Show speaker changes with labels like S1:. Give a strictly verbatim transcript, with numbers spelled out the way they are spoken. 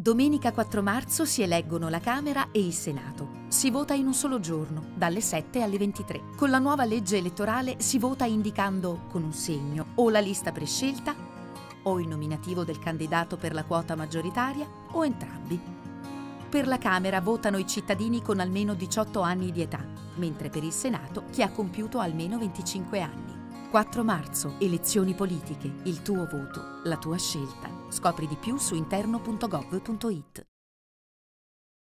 S1: Domenica quattro marzo si eleggono la Camera e il Senato. Si vota in un solo giorno, dalle sette alle ventitré. Con la nuova legge elettorale si vota indicando con un segno o la lista prescelta o il nominativo del candidato per la quota maggioritaria o entrambi. Per la Camera votano i cittadini con almeno diciotto anni di età, mentre per il Senato chi ha compiuto almeno venticinque anni. quattro marzo, elezioni politiche, il tuo voto, la tua scelta. Scopri di più su interno punto gov punto it.